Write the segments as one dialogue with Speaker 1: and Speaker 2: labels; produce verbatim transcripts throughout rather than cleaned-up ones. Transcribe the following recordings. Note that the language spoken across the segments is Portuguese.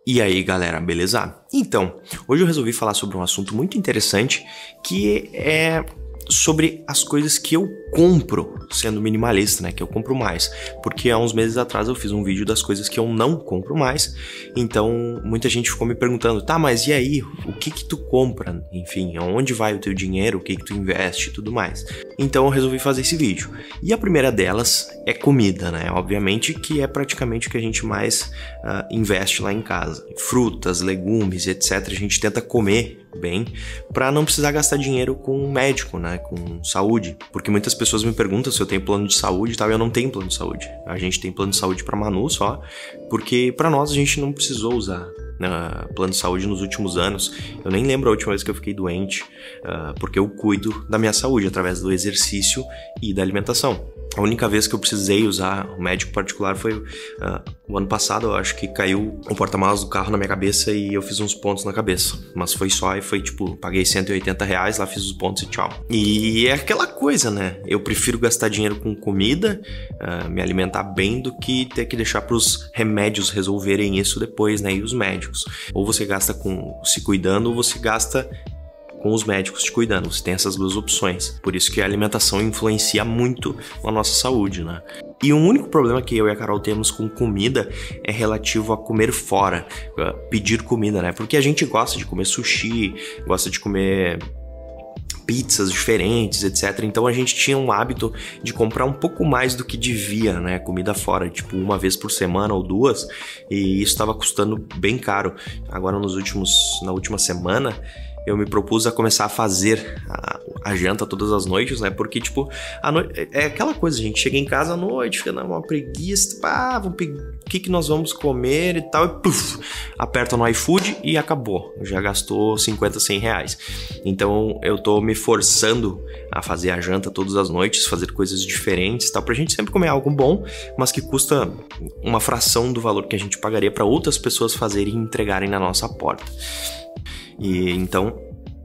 Speaker 1: E aí galera, beleza? Então, hoje eu resolvi falar sobre um assunto muito interessante que é sobre as coisas que eu compro sendo minimalista, né? Que eu compro mais. Porque há uns meses atrás eu fiz um vídeo das coisas que eu não compro mais. Então, muita gente ficou me perguntando, tá, mas e aí? O que que tu compra? Enfim, aonde vai o teu dinheiro? O que que tu investe e tudo mais? Então eu resolvi fazer esse vídeo. E a primeira delas é comida, né? Obviamente que é praticamente o que a gente mais uh, investe lá em casa. Frutas, legumes, etcétera. A gente tenta comer bem para não precisar gastar dinheiro com médico, né? Com saúde. Porque muitas pessoas me perguntam se eu tenho plano de saúde e tal. Eu não tenho plano de saúde. A gente tem plano de saúde para Manu só, porque para nós a gente não precisou usar Uh, plano de saúde nos últimos anos. Eu nem lembro a última vez que eu fiquei doente, uh, porque eu cuido da minha saúde através do exercício e da alimentação. A única vez que eu precisei usar um médico particular foi uh, o ano passado. Eu acho que caiu o porta-malas do carro na minha cabeça e eu fiz uns pontos na cabeça. Mas foi só e foi tipo, paguei cento e oitenta reais, lá fiz os pontos e tchau. E é aquela coisa, né? Eu prefiro gastar dinheiro com comida, uh, me alimentar bem, do que ter que deixar pros remédios resolverem isso depois, né? E os médicos. Ou você gasta com se cuidando, ou você gasta com os médicos te cuidando. Você tem essas duas opções. Por isso que a alimentação influencia muito na nossa saúde, né? E o único problema que eu e a Carol temos com comida é relativo a comer fora, a pedir comida, né? Porque a gente gosta de comer sushi, gosta de comer pizzas diferentes, etcétera. Então a gente tinha um hábito de comprar um pouco mais do que devia, né? Comida fora, tipo uma vez por semana ou duas, e isso estava custando bem caro. Agora nos últimos, na última semana eu me propus a começar a fazer a, a janta todas as noites, né? Porque, tipo, a no... é aquela coisa, a gente chega em casa à noite, fica numa preguiça, pá, vamos pe... o que que nós vamos comer e tal, e puf, aperta no iFood e acabou. Já gastou cinquenta, cem reais. Então, eu tô me forçando a fazer a janta todas as noites, fazer coisas diferentes e tal, pra gente sempre comer algo bom, mas que custa uma fração do valor que a gente pagaria pra outras pessoas fazerem e entregarem na nossa porta. E então,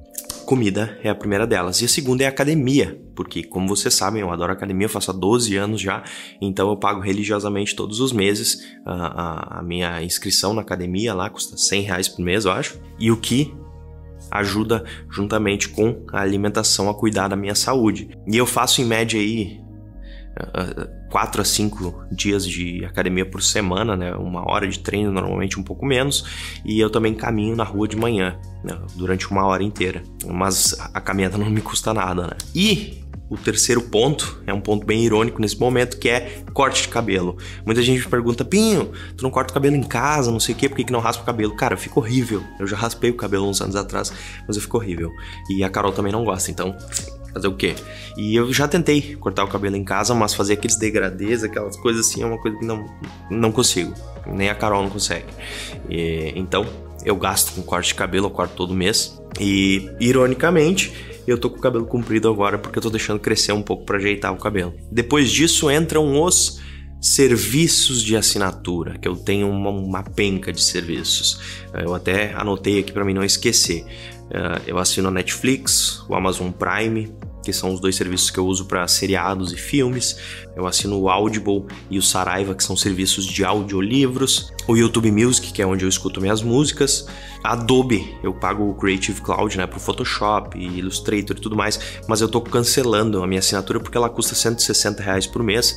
Speaker 1: comida é a primeira delas. E a segunda é a academia, porque, como vocês sabem, eu adoro academia, eu faço há doze anos já, então eu pago religiosamente todos os meses a, a, a minha inscrição na academia lá, custa cem reais por mês, eu acho, e o que ajuda juntamente com a alimentação a cuidar da minha saúde. E eu faço em média aí quatro a cinco dias de academia por semana, né? Uma hora de treino, normalmente um pouco menos, e eu também caminho na rua de manhã, né? Durante uma hora inteira, mas a caminhada não me custa nada, né? E o terceiro ponto é um ponto bem irônico nesse momento, que é corte de cabelo. Muita gente me pergunta, Pinho, tu não corta o cabelo em casa, não sei o quê, por que que não raspa o cabelo? Cara, eu fico horrível. Eu já raspei o cabelo uns anos atrás, mas eu fico horrível. E a Carol também não gosta, então fazer o quê? E eu já tentei cortar o cabelo em casa, mas fazer aqueles degradês, aquelas coisas assim, é uma coisa que não, não consigo. Nem a Carol não consegue. E, então, eu gasto com corte de cabelo, eu corto todo mês. E, ironicamente, eu tô com o cabelo comprido agora porque eu tô deixando crescer um pouco pra ajeitar o cabelo. Depois disso entram os serviços de assinatura, que eu tenho uma, uma penca de serviços. Eu até anotei aqui pra mim não esquecer. Eu assino a Netflix, o Amazon Prime, que são os dois serviços que eu uso para seriados e filmes. Eu assino o Audible e o Saraiva, que são serviços de audiolivros. O YouTube Music, que é onde eu escuto minhas músicas. A Adobe, eu pago o Creative Cloud, né, pro Photoshop, Illustrator e tudo mais. Mas eu tô cancelando a minha assinatura porque ela custa cento e sessenta reais por mês.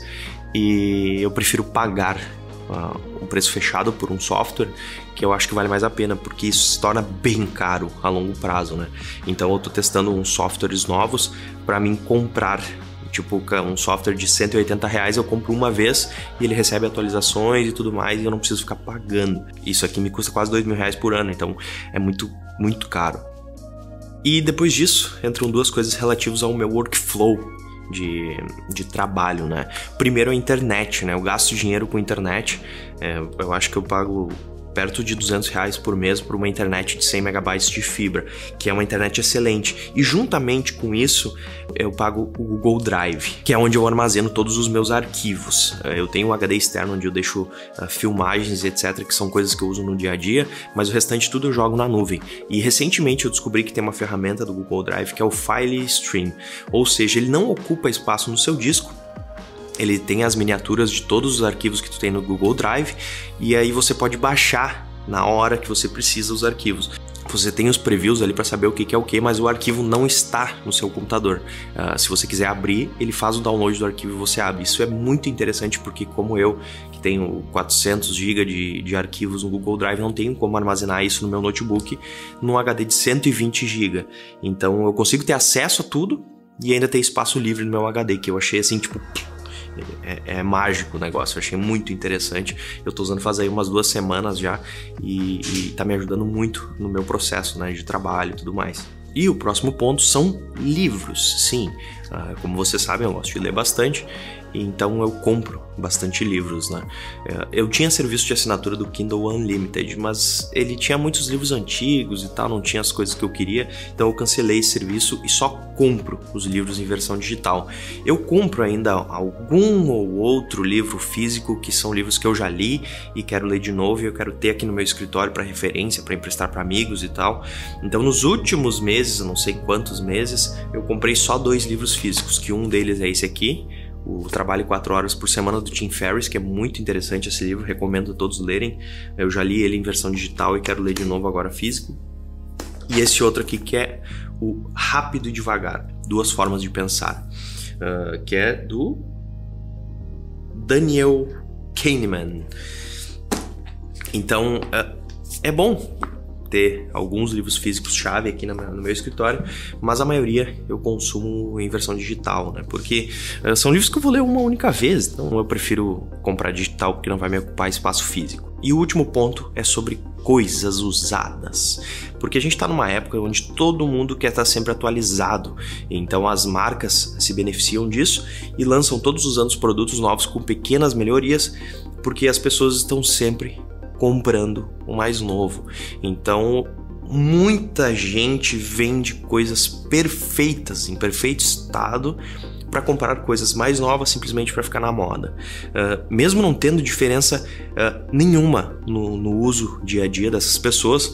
Speaker 1: E eu prefiro pagar uh, um preço fechado por um software, que eu acho que vale mais a pena, porque isso se torna bem caro a longo prazo, né? Então eu tô testando uns softwares novos para mim comprar, tipo um software de cento e oitenta reais eu compro uma vez e ele recebe atualizações e tudo mais e eu não preciso ficar pagando. Isso aqui me custa quase dois mil reais por ano, então é muito, muito caro. E depois disso entram duas coisas relativas ao meu workflow De, de trabalho, né? Primeiro a internet, né? Eu gasto dinheiro com internet, é, eu acho que eu pago perto de duzentos reais por mês por uma internet de cem megabytes de fibra, que é uma internet excelente. E juntamente com isso, eu pago o Google Drive, que é onde eu armazeno todos os meus arquivos. Eu tenho um H D externo onde eu deixo uh, filmagens, etcétera, que são coisas que eu uso no dia a dia, mas o restante tudo eu jogo na nuvem. E recentemente eu descobri que tem uma ferramenta do Google Drive que é o File Stream, ou seja, ele não ocupa espaço no seu disco, ele tem as miniaturas de todos os arquivos que tu tem no Google Drive, e aí você pode baixar na hora que você precisa os arquivos. Você tem os previews ali para saber o que é o que, mas o arquivo não está no seu computador. Uh, se você quiser abrir, ele faz o download do arquivo e você abre. Isso é muito interessante porque, como eu, que tenho quatrocentos gigas de, de arquivos no Google Drive, não tenho como armazenar isso no meu notebook num H D de cento e vinte gigas. Então eu consigo ter acesso a tudo e ainda ter espaço livre no meu H D, que eu achei assim, tipo... É, é mágico o negócio, eu achei muito interessante. Eu tô usando faz aí umas duas semanas já e, e tá me ajudando muito no meu processo, né, de trabalho e tudo mais. E o próximo ponto são livros. Sim, uh, como vocês sabem, eu gosto de ler bastante, então eu compro bastante livros, né? Eu tinha serviço de assinatura do Kindle Unlimited, mas ele tinha muitos livros antigos e tal, não tinha as coisas que eu queria, então eu cancelei esse serviço e só compro os livros em versão digital. Eu compro ainda algum ou outro livro físico, que são livros que eu já li e quero ler de novo, e eu quero ter aqui no meu escritório para referência, para emprestar para amigos e tal. Então nos últimos meses, eu não sei quantos meses, eu comprei só dois livros físicos, que um deles é esse aqui, o Trabalho quatro horas por Semana do Tim Ferriss, que é muito interessante esse livro, recomendo a todos lerem. Eu já li ele em versão digital e quero ler de novo agora físico. E esse outro aqui que é o Rápido e Devagar, Duas Formas de Pensar, uh, que é do Daniel Kahneman. Então, uh, é bom ter alguns livros físicos chave aqui no meu escritório, mas a maioria eu consumo em versão digital, né? Porque uh, são livros que eu vou ler uma única vez, então eu prefiro comprar digital porque não vai me ocupar espaço físico. E o último ponto é sobre coisas usadas, porque a gente está numa época onde todo mundo quer estar sempre atualizado, então as marcas se beneficiam disso e lançam todos os anos produtos novos com pequenas melhorias, porque as pessoas estão sempre comprando o mais novo. Então muita gente vende coisas perfeitas, em perfeito estado, para comprar coisas mais novas simplesmente para ficar na moda, uh, mesmo não tendo diferença uh, nenhuma no, no uso dia a dia dessas pessoas.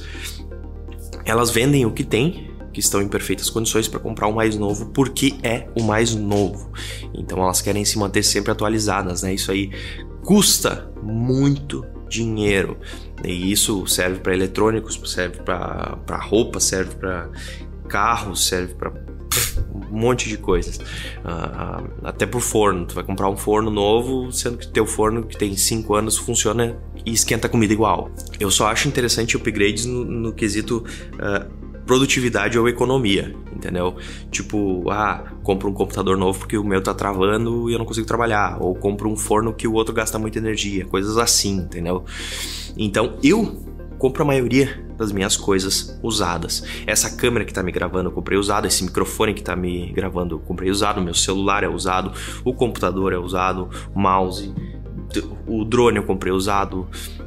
Speaker 1: Elas vendem o que tem, que estão em perfeitas condições, para comprar o mais novo porque é o mais novo. Então elas querem se manter sempre atualizadas, né? Isso aí custa muito dinheiro, e isso serve para eletrônicos, serve para roupa, serve para carros, serve para um monte de coisas, uh, até por forno. Tu vai comprar um forno novo, sendo que teu forno que tem cinco anos funciona e esquenta comida igual. Eu só acho interessante upgrades no, no quesito uh, produtividade ou economia, entendeu? Tipo, ah, compro um computador novo porque o meu tá travando e eu não consigo trabalhar, ou compro um forno que o outro gasta muita energia, coisas assim, entendeu? Então eu compro a maioria das minhas coisas usadas. Essa câmera que tá me gravando eu comprei usado, esse microfone que tá me gravando eu comprei usado, meu celular é usado, o computador é usado, o mouse, o drone eu comprei usado.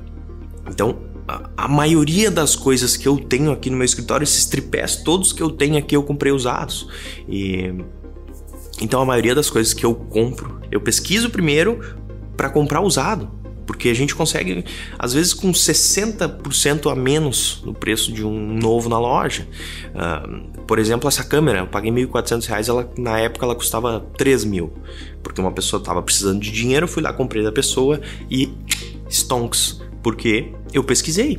Speaker 1: Então a maioria das coisas que eu tenho aqui no meu escritório, esses tripés todos que eu tenho aqui, eu comprei usados. E então a maioria das coisas que eu compro, eu pesquiso primeiro para comprar usado, porque a gente consegue às vezes com sessenta por cento a menos no preço de um novo na loja. Uh, por exemplo, essa câmera, eu paguei mil e quatrocentos reais, ela, na época ela custava três mil, porque uma pessoa estava precisando de dinheiro, eu fui lá, comprei da pessoa e stonks, porque eu pesquisei.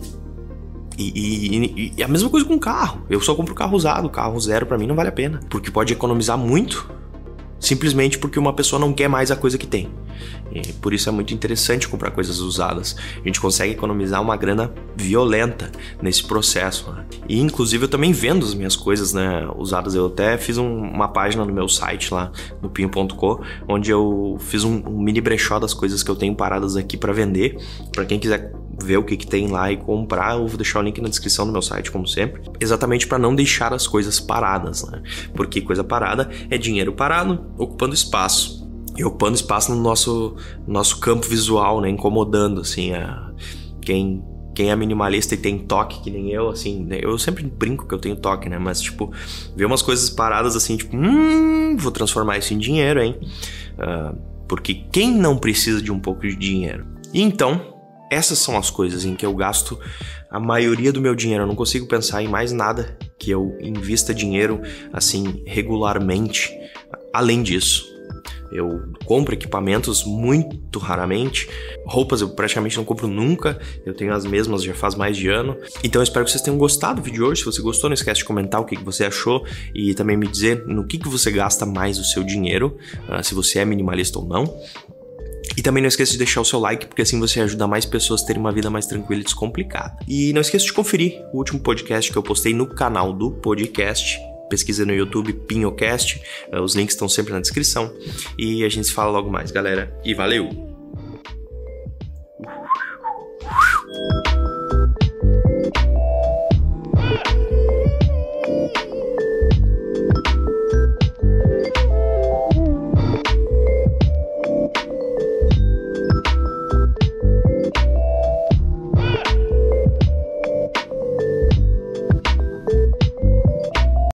Speaker 1: E, e, e a mesma coisa com carro. Eu só compro carro usado, carro zero pra mim não vale a pena, porque pode economizar muito, simplesmente porque uma pessoa não quer mais a coisa que tem. E por isso é muito interessante comprar coisas usadas. A gente consegue economizar uma grana violenta nesse processo, né? E inclusive eu também vendo as minhas coisas, né, usadas. Eu até fiz um, uma página no meu site lá, no pinho ponto com, onde eu fiz um, um mini brechó das coisas que eu tenho paradas aqui para vender. Para quem quiser ver o que, que tem lá e comprar, eu vou deixar o link na descrição do meu site, como sempre, exatamente para não deixar as coisas paradas, né? Porque coisa parada é dinheiro parado, ocupando espaço. E ocupando espaço no nosso, nosso campo visual, né? Incomodando, assim, a, quem, quem é minimalista e tem toque, que nem eu, assim, né? Eu sempre brinco que eu tenho toque, né? Mas, tipo, ver umas coisas paradas assim, tipo, hum, vou transformar isso em dinheiro, hein? Uh, porque quem não precisa de um pouco de dinheiro? E então, essas são as coisas em que eu gasto a maioria do meu dinheiro. Eu não consigo pensar em mais nada que eu invista dinheiro, assim, regularmente, além disso. Eu compro equipamentos muito raramente. Roupas eu praticamente não compro nunca. Eu tenho as mesmas já faz mais de ano. Então eu espero que vocês tenham gostado do vídeo de hoje. Se você gostou, não esquece de comentar o que você achou e também me dizer no que você gasta mais o seu dinheiro, se você é minimalista ou não. E também não esqueça de deixar o seu like, porque assim você ajuda mais pessoas a terem uma vida mais tranquila e descomplicada. E não esqueça de conferir o último podcast que eu postei no canal do podcast. Pesquisa no YouTube, Pinhocast. Os links estão sempre na descrição. E a gente se fala logo mais, galera. E valeu!